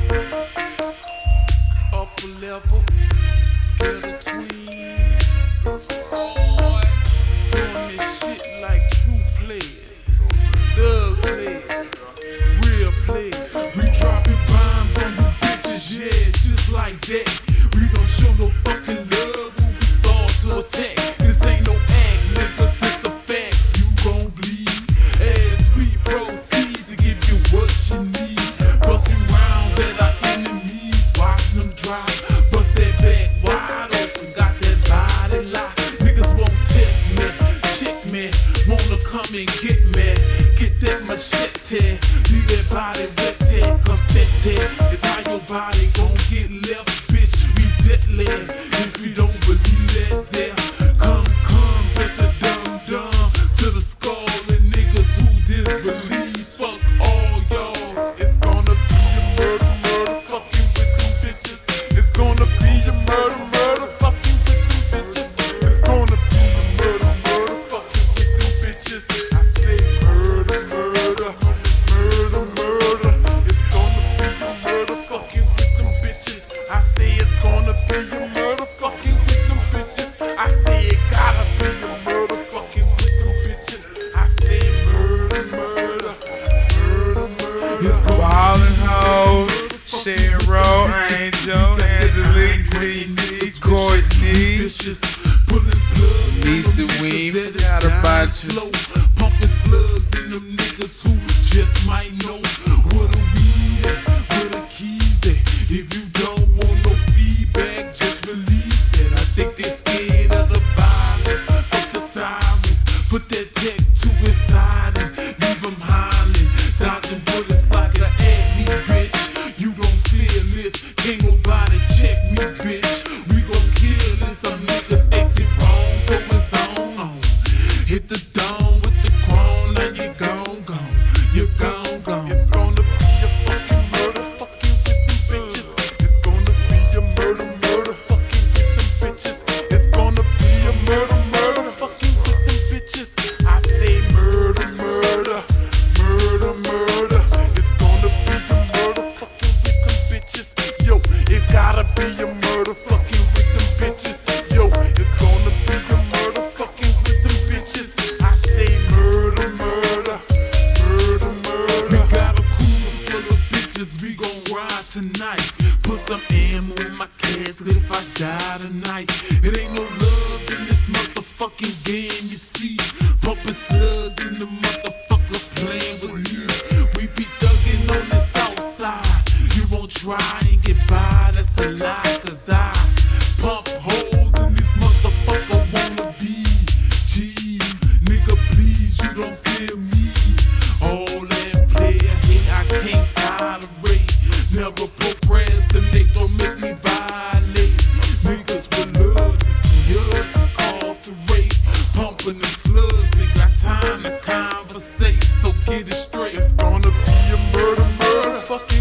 Upper level, get a twin. Doing this shit like true players, thug players, real players. We dropping bombs on you bitches, yeah, just like that. We don't show no fucking love when we start to attack. This ain't no act, nigga, this a fact. You gon' bleed as we proceed to give you what you need. Busting rounds at our enemies, watching them drop. Bust that back wide open, got that body locked. Niggas won't test me, check me, wanna come and get me. Get that machete, leave that body wet, confetti. It's how your body gon' get left, bitch. We deadly. If you don't believe that, there, come, get your dumb to the skull and niggas who disbelieve. Fuck all y'all. It's gonna be a murder, fucking with them bitches. It's gonna be a murder, fucking with them bitches. It's gonna be a murder, fucking with them bitches. I say murder. It's gonna be a murder, fucking with them bitches. I say it's gonna be a murder, fucking with them bitches. I say it gotta be a murder, fucking with them bitches. I say murder. Wildin' Hoes, Shero, Angel, Angelique, Courtney, Lisa Weem, forgot about you. Pumping slugs in them niggas who just might know what a weed at, where the keys at. If you don't want no feedback, just release that. I think they scared of the violence. Fuck the sirens, put that tech to his side and leave him hollering. Dodging bullets like an acne, bitch. You don't feel this, can't nobody check me, bitch. We gon' kill this, some niggas exit wrong, so it's on. Hit the dome with the chrome, now you gone. You're gone. It's gonna be a fucking murder, fucking with them bitches. It's gonna be a murder, fucking with them bitches. It's gonna be a murder, fucking with them bitches. I say murder. It's gonna be a murder, fucking with them bitches. Yo, it's gotta be a murder, fucking with them bitches. Yo, it's gonna be a murder, fucking with them bitches. I say murder. We got a cooler full of bitches, we gon' ride tonight. Put some ammo in my casket if I die tonight. It ain't no love in this motherfucking game, you see. Pumping slugs in the motherfuckers playing with me. We be thugging on the south side. You won't try and get by, that's a lie. Cause I pump holes in these motherfuckers wanna be G's. Nigga, please, you don't feel me. All that player hate, I can't tolerate. Never procrastinate, don't make me violate. Niggas for love, just years incarcerate. Pumping them slugs, ain't got time to conversate. So get it straight. It's gonna be a murder, fucking